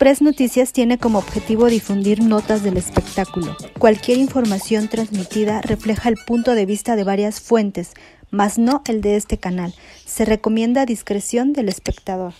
Express Noticias tiene como objetivo difundir notas del espectáculo. Cualquier información transmitida refleja el punto de vista de varias fuentes, mas no el de este canal. Se recomienda discreción del espectador.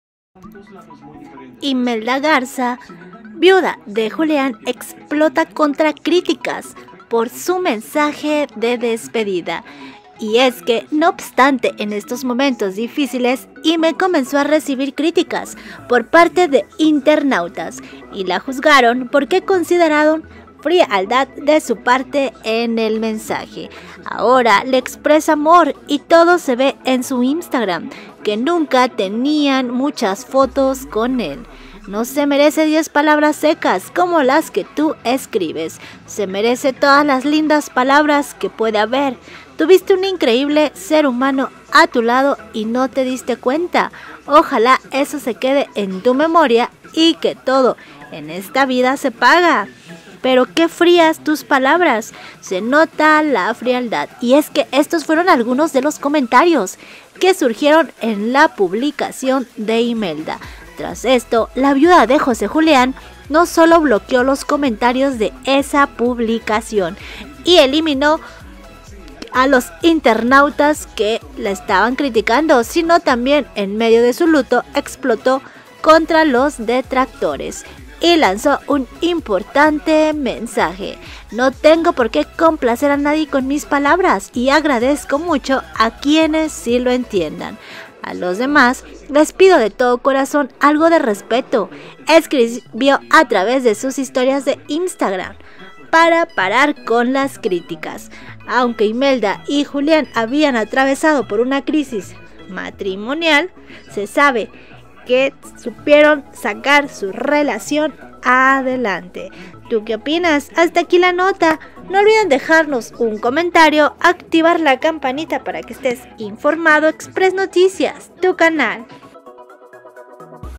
Imelda Garza, viuda de Julián, explota contra críticas por su mensaje de despedida. Y es que, no obstante, en estos momentos difíciles, Ime comenzó a recibir críticas por parte de internautas y la juzgaron porque consideraron frialdad de su parte en el mensaje. Ahora le expresa amor y todo se ve en su Instagram, que nunca tenían muchas fotos con él. No se merece 10 palabras secas como las que tú escribes. Se merece todas las lindas palabras que puede haber. Tuviste un increíble ser humano a tu lado y no te diste cuenta. Ojalá eso se quede en tu memoria y que todo en esta vida se paga. Pero qué frías tus palabras, se nota la frialdad. Y es que estos fueron algunos de los comentarios que surgieron en la publicación de Imelda. Tras esto, la viuda de José Julián no solo bloqueó los comentarios de esa publicación y eliminó a los internautas que la estaban criticando, sino también en medio de su luto explotó contra los detractores y lanzó un importante mensaje. No tengo por qué complacer a nadie con mis palabras y agradezco mucho a quienes sí lo entiendan. A los demás les pido de todo corazón algo de respeto, escribió a través de sus historias de Instagram, para parar con las críticas. Aunque Imelda y Julián habían atravesado por una crisis matrimonial, se sabe que supieron sacar su relación adelante. ¿Tú qué opinas? Hasta aquí la nota. No olviden dejarnos un comentario, activar la campanita para que estés informado. Express Noticias, tu canal.